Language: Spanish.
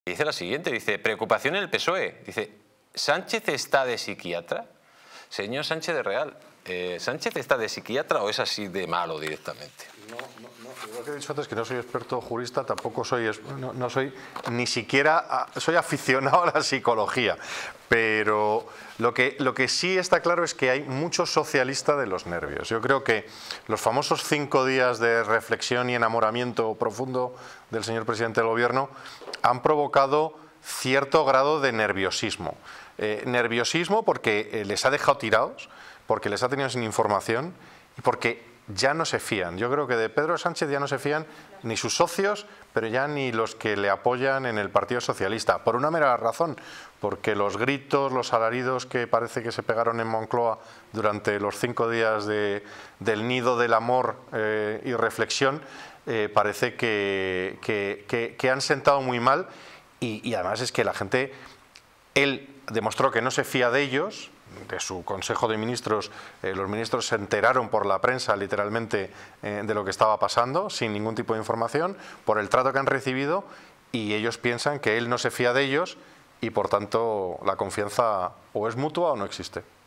Dice la siguiente, dice, preocupación en el PSOE. Dice, ¿Sánchez está de psiquiatra? Señor Sánchez de Real, ¿Sánchez está de psiquiatra o es así de malo directamente? No. Lo que he dicho antes, que no soy experto jurista, tampoco soy, no soy ni siquiera, soy aficionado a la psicología. Pero lo que sí está claro es que hay mucho socialista de los nervios. Yo creo que los famosos 5 días de reflexión y enamoramiento profundo del señor presidente del Gobierno han provocado cierto grado de nerviosismo. Nerviosismo porque les ha dejado tirados, porque les ha tenido sin información y porque ya no se fían. Yo creo que de Pedro Sánchez ya no se fían ni sus socios, pero ya ni los que le apoyan en el Partido Socialista. Por una mera razón, porque los gritos, los alaridos que parece que se pegaron en Moncloa durante los 5 días del nido del amor y reflexión, parece que han sentado muy mal y además es que la gente, él demostró que no se fía de ellos, de su Consejo de Ministros. Los ministros se enteraron por la prensa literalmente de lo que estaba pasando sin ningún tipo de información, por el trato que han recibido, y ellos piensan que él no se fía de ellos y por tanto la confianza o es mutua o no existe.